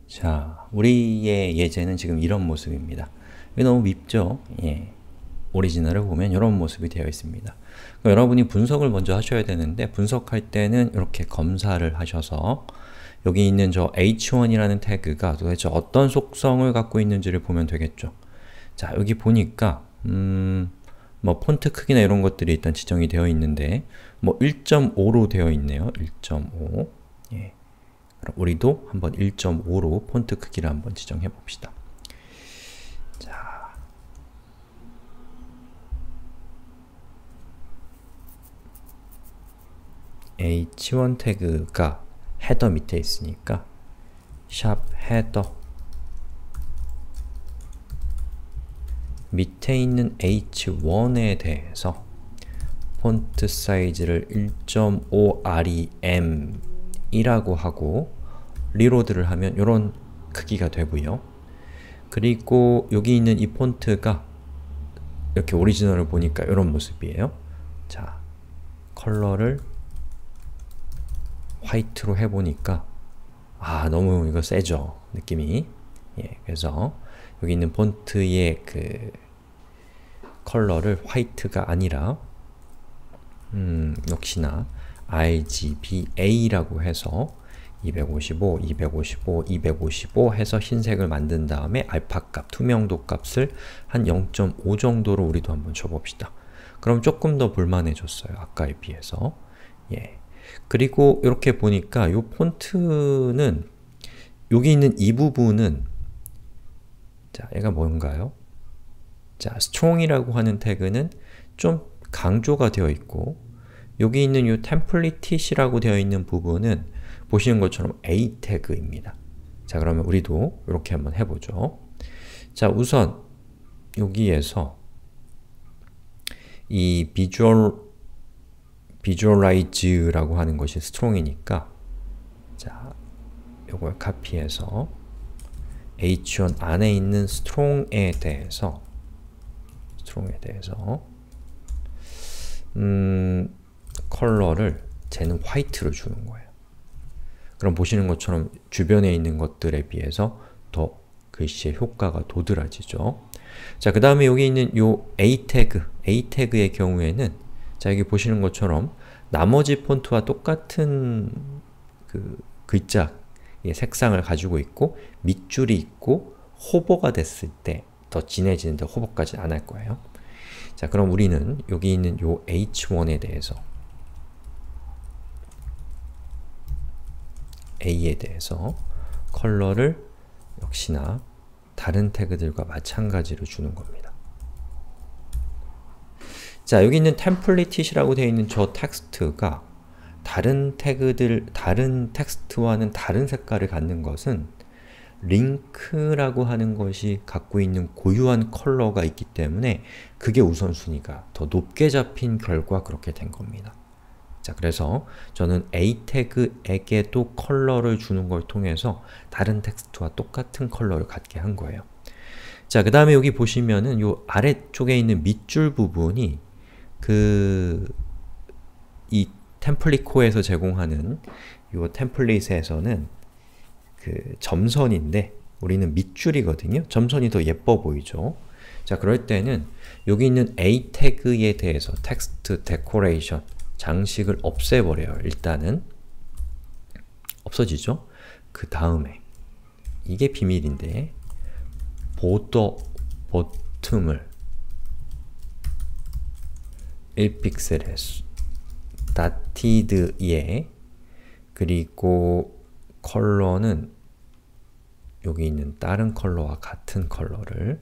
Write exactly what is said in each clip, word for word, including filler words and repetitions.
자, 우리의 예제는 지금 이런 모습입니다. 이게 너무 밉죠? 예. 오리지널을 보면 이런 모습이 되어 있습니다. 그러니까 여러분이 분석을 먼저 하셔야 되는데 분석할 때는 이렇게 검사를 하셔서 여기 있는 저 에이치 원이라는 태그가 도대체 어떤 속성을 갖고 있는지를 보면 되겠죠. 자, 여기 보니까 음, 뭐 폰트 크기나 이런 것들이 일단 지정이 되어 있는데 뭐 일 점 오로 되어 있네요. 일 점 오. 예. 그럼 우리도 한번 일 점 오로 폰트 크기를 한번 지정해 봅시다. 자, 에이치 원 태그가 헤더 밑에 있으니까 샵 헤더 밑에 있는 에이치 원에 대해서 폰트 사이즈를 일 점 오 렘 이라고 하고 리로드를 하면 이런 크기가 되고요. 그리고 여기 있는 이 폰트가 이렇게 오리지널을 보니까 이런 모습이에요. 자, 컬러를 화이트로 해보니까 아, 너무 이거 세죠? 느낌이. 예, 그래서 여기 있는 폰트의 그 컬러를 화이트가 아니라 음, 역시나 알지비에이라고 해서 이백오십오, 이백오십오, 이백오십오 해서 흰색을 만든 다음에 알파 값, 투명도 값을 한 영 점 오 정도로 우리도 한번 줘봅시다. 그럼 조금 더 볼만해졌어요. 아까에 비해서. 예. 그리고 이렇게 보니까 이 폰트는 여기 있는 이 부분은 자, 얘가 뭔가요? 자, strong이라고 하는 태그는 좀 강조가 되어 있고 여기 있는 이 template이라고 되어 있는 부분은 보시는 것처럼 A 태그입니다. 자, 그러면 우리도 이렇게 한번 해보죠. 자, 우선 여기에서 이 visual, visualize라고 하는 것이 strong이니까 자, 요걸 카피해서 에이치 원 안에 있는 strong에 대해서 strong에 대해서 음, 컬러를 쟤는 화이트로 주는 거예요. 그럼 보시는 것처럼 주변에 있는 것들에 비해서 더 글씨의 효과가 도드라지죠. 자, 그 다음에 여기 있는 요 A 태그, A 태그의 경우에는 자, 여기 보시는 것처럼 나머지 폰트와 똑같은 그 글자 의 색상을 가지고 있고 밑줄이 있고 호버가 됐을 때 더 진해지는데 호버까지는 안 할 거예요. 자, 그럼 우리는 여기 있는 요 에이치 원에 대해서 A에 대해서 컬러를 역시나 다른 태그들과 마찬가지로 주는 겁니다. 자, 여기 있는 template이라고 되어 있는 저 텍스트가 다른 태그들, 다른 텍스트와는 다른 색깔을 갖는 것은 링크라고 하는 것이 갖고 있는 고유한 컬러가 있기 때문에 그게 우선순위가 더 높게 잡힌 결과 그렇게 된 겁니다. 자, 그래서 저는 A 태그에게도 컬러를 주는 걸 통해서 다른 텍스트와 똑같은 컬러를 갖게 한 거예요. 자, 그 다음에 여기 보시면은 요 아래쪽에 있는 밑줄 부분이 그 이 템플릿 코어에서 제공하는 요 템플릿에서는 그 점선인데 우리는 밑줄이거든요. 점선이 더 예뻐 보이죠? 자, 그럴 때는 여기 있는 A 태그에 대해서 텍스트 데코레이션 장식을 없애버려요. 일단은 없어지죠? 그 다음에 이게 비밀인데 보더 버튼을 일 픽셀에 다티드에 그리고 컬러는 여기 있는 다른 컬러와 같은 컬러를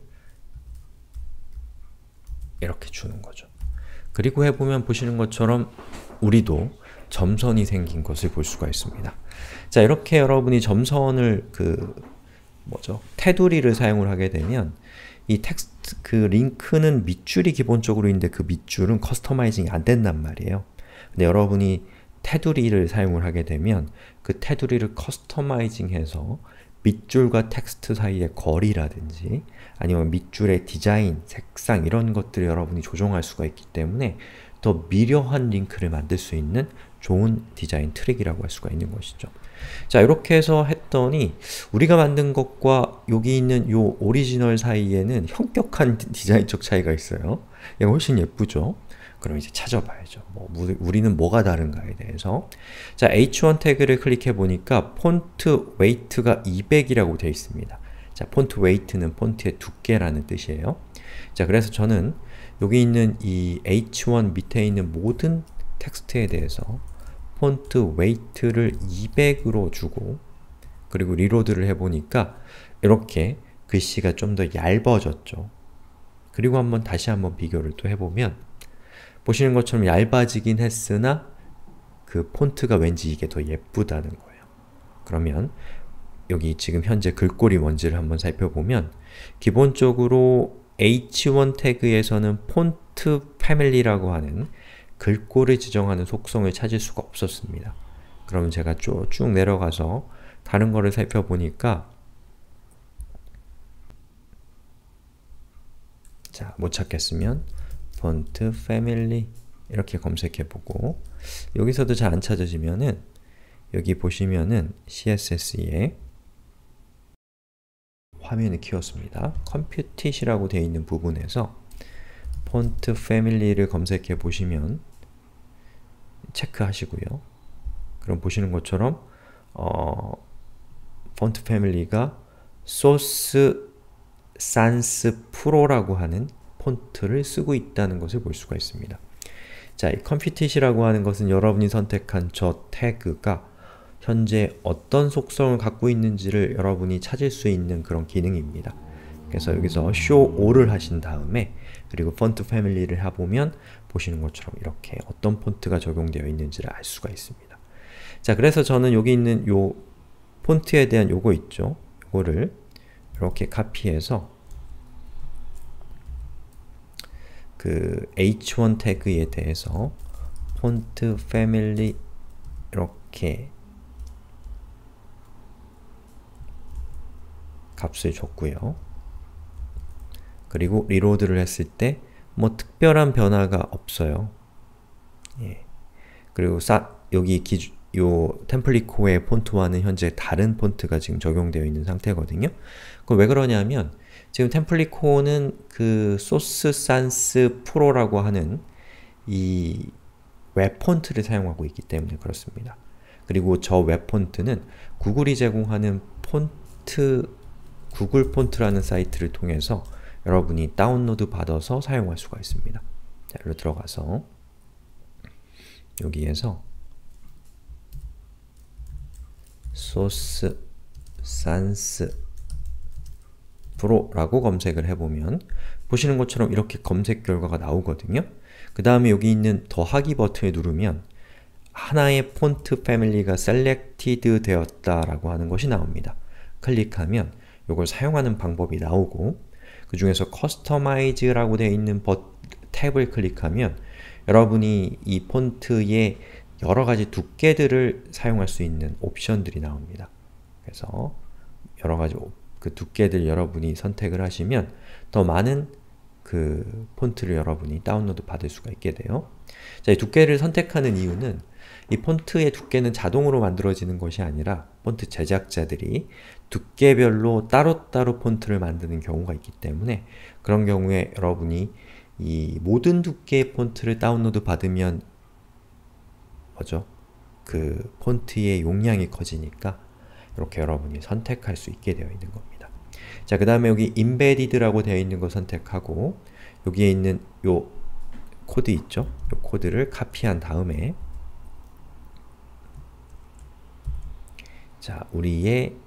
이렇게 주는 거죠. 그리고 해보면 보시는 것처럼 우리도 점선이 생긴 것을 볼 수가 있습니다. 자, 이렇게 여러분이 점선을 그 뭐죠? 테두리를 사용을 하게 되면 이 텍스트 그 링크는 밑줄이 기본적으로 있는데 그 밑줄은 커스터마이징이 안 된단 말이에요. 근데 여러분이 테두리를 사용을 하게 되면 그 테두리를 커스터마이징해서 밑줄과 텍스트 사이의 거리라든지 아니면 밑줄의 디자인, 색상 이런 것들을 여러분이 조정할 수가 있기 때문에 더 미려한 링크를 만들 수 있는 좋은 디자인 트릭이라고 할 수가 있는 것이죠. 자, 이렇게 해서 했더니 우리가 만든 것과 여기 있는 요 오리지널 사이에는 현격한 디자인적 차이가 있어요. 얘가 훨씬 예쁘죠? 그럼 이제 찾아봐야죠. 뭐, 우리는 뭐가 다른가에 대해서. 자, 에이치 원 태그를 클릭해 보니까 폰트 웨이트가 이백이라고 되어 있습니다. 자, 폰트 웨이트는 폰트의 두께라는 뜻이에요. 자, 그래서 저는 여기 있는 이 에이치 원 밑에 있는 모든 텍스트에 대해서 폰트 웨이트를 이백으로 주고 그리고 리로드를 해보니까 이렇게 글씨가 좀 더 얇아졌죠. 그리고 한번 다시 한번 비교를 또 해보면 보시는 것처럼 얇아지긴 했으나 그 폰트가 왠지 이게 더 예쁘다는 거예요. 그러면 여기 지금 현재 글꼴이 뭔지를 한번 살펴보면 기본적으로 에이치 원 태그에서는 폰트 패밀리라고 하는 글꼴을 지정하는 속성을 찾을 수가 없었습니다. 그러면 제가 쭉, 쭉 내려가서 다른 거를 살펴보니까 자, 못 찾겠으면 폰트 패밀리 이렇게 검색해보고 여기서도 잘 안 찾아지면은 여기 보시면은 씨에스에스에 화면을 키웠습니다. 컴퓨티시라고 되어 있는 부분에서 폰트 패밀리를 검색해 보시면 체크하시고요. 그럼 보시는 것처럼 어, 폰트 패밀리가 소스 산스 프로라고 하는 폰트를 쓰고 있다는 것을 볼 수가 있습니다. 자, 이 컴퓨티시라고 하는 것은 여러분이 선택한 저 태그가 현재 어떤 속성을 갖고 있는지를 여러분이 찾을 수 있는 그런 기능입니다. 그래서 여기서 show all을 하신 다음에 그리고 폰트 패밀리를 해보면 보시는 것처럼 이렇게 어떤 폰트가 적용되어 있는지를 알 수가 있습니다. 자, 그래서 저는 여기 있는 요 폰트에 대한 요거 있죠? 요거를 이렇게 카피해서 그 에이치 원 태그에 대해서 폰트 패밀리 이렇게 값을 줬고요. 그리고 리로드를 했을 때 뭐 특별한 변화가 없어요. 예. 그리고 사, 여기 기주, 요 템플릿 코어의 폰트와는 현재 다른 폰트가 지금 적용되어 있는 상태거든요. 그럼 왜 그러냐면 지금 템플릿 코어는 그 소스 산스 프로라고 하는 이 웹 폰트를 사용하고 있기 때문에 그렇습니다. 그리고 저 웹 폰트는 구글이 제공하는 폰트 구글 폰트라는 사이트를 통해서 여러분이 다운로드 받아서 사용할 수가 있습니다. 자, 여기로 들어가서 여기에서 소스 산스 프로라고 검색을 해보면 보시는 것처럼 이렇게 검색 결과가 나오거든요. 그 다음에 여기 있는 더하기 버튼을 누르면 하나의 폰트 패밀리가 셀렉티드 되었다라고 하는 것이 나옵니다. 클릭하면 이걸 사용하는 방법이 나오고 그 중에서 커스터마이즈라고 되어 있는 버, 탭을 클릭하면 여러분이 이 폰트의 여러가지 두께들을 사용할 수 있는 옵션들이 나옵니다. 그래서 여러가지 그 두께들 여러분이 선택을 하시면 더 많은 그 폰트를 여러분이 다운로드 받을 수가 있게 돼요. 자, 이 두께를 선택하는 이유는 이 폰트의 두께는 자동으로 만들어지는 것이 아니라 폰트 제작자들이 두께별로 따로따로 폰트를 만드는 경우가 있기 때문에 그런 경우에 여러분이 이 모든 두께의 폰트를 다운로드 받으면 뭐죠? 그 폰트의 용량이 커지니까 이렇게 여러분이 선택할 수 있게 되어 있는 겁니다. 자, 그 다음에 여기 Embedded라고 되어 있는 거 선택하고 여기에 있는 요 코드 있죠? 요 코드를 카피한 다음에 자, 우리의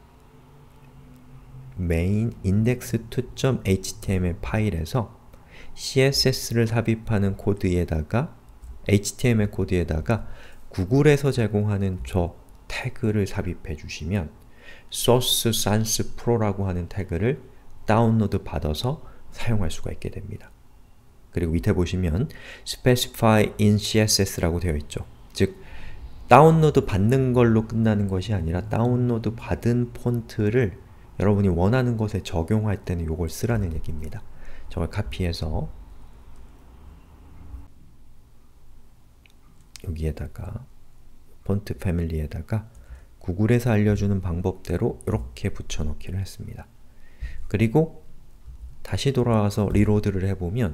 main index 투 에이치 티 엠 엘 파일에서 씨에스에스를 삽입하는 코드에다가 에이치 티 엠 엘 코드에다가 구글에서 제공하는 저 태그를 삽입해 주시면 소스 산스 프로라고 하는 태그를 다운로드 받아서 사용할 수가 있게 됩니다. 그리고 밑에 보시면 specify in 씨에스에스라고 되어 있죠. 즉, 다운로드 받는 걸로 끝나는 것이 아니라 다운로드 받은 폰트를 여러분이 원하는 것에 적용할 때는 이걸 쓰라는 얘기입니다. 저걸 카피해서 여기에다가 폰트 패밀리에다가 구글에서 알려주는 방법대로 이렇게 붙여넣기를 했습니다. 그리고 다시 돌아와서 리로드를 해보면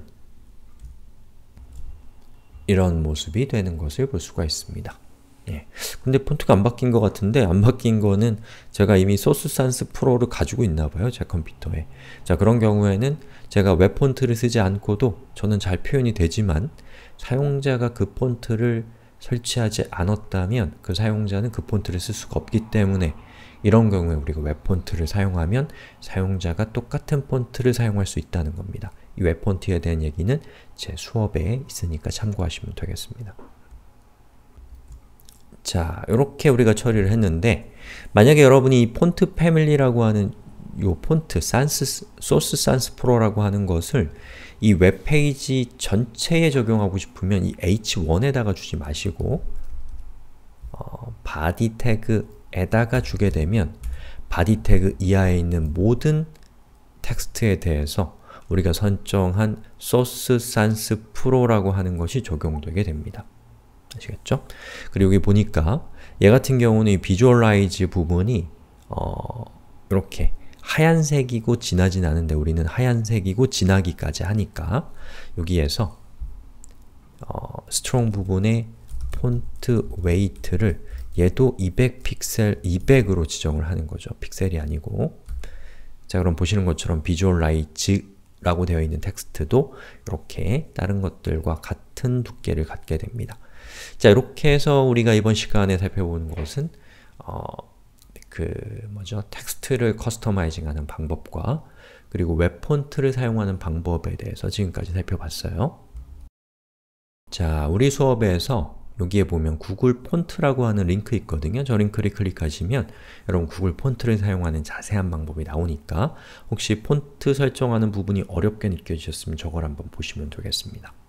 이런 모습이 되는 것을 볼 수가 있습니다. 예. 근데 폰트가 안 바뀐 것 같은데 안 바뀐 거는 제가 이미 소스 산스 프로를 가지고 있나봐요, 제 컴퓨터에. 자, 그런 경우에는 제가 웹 폰트를 쓰지 않고도 저는 잘 표현이 되지만 사용자가 그 폰트를 설치하지 않았다면 그 사용자는 그 폰트를 쓸 수가 없기 때문에 이런 경우에 우리가 웹 폰트를 사용하면 사용자가 똑같은 폰트를 사용할 수 있다는 겁니다. 이 웹 폰트에 대한 얘기는 제 수업에 있으니까 참고하시면 되겠습니다. 자, 이렇게 우리가 처리를 했는데 만약에 여러분이 이 폰트 패밀리라고 하는 요 폰트, 산스, 소스 산스 프로라고 하는 것을 이 웹페이지 전체에 적용하고 싶으면 이 에이치 원에다가 주지 마시고 어, body 태그에다가 주게 되면 body 태그 이하에 있는 모든 텍스트에 대해서 우리가 선정한 소스 산스 프로라고 하는 것이 적용되게 됩니다. 아시겠죠? 그리고 여기 보니까 얘 같은 경우는 이 비주얼라이즈 부분이 어, 이렇게 하얀색이고 진하진 않은데 우리는 하얀색이고 진하기까지 하니까 여기에서 어, 스트롱 부분의 폰트 웨이트를 얘도 이백 픽셀, 이백으로 지정을 하는 거죠. 픽셀이 아니고. 자, 그럼 보시는 것처럼 비주얼라이즈라고 되어 있는 텍스트도 이렇게 다른 것들과 같은 두께를 갖게 됩니다. 자, 이렇게 해서 우리가 이번 시간에 살펴보는 것은 어, 그 뭐죠? 텍스트를 커스터마이징 하는 방법과 그리고 웹 폰트를 사용하는 방법에 대해서 지금까지 살펴봤어요. 자, 우리 수업에서 여기에 보면 구글 폰트라고 하는 링크 있거든요. 저 링크를 클릭하시면 여러분 구글 폰트를 사용하는 자세한 방법이 나오니까 혹시 폰트 설정하는 부분이 어렵게 느껴지셨으면 저걸 한번 보시면 되겠습니다.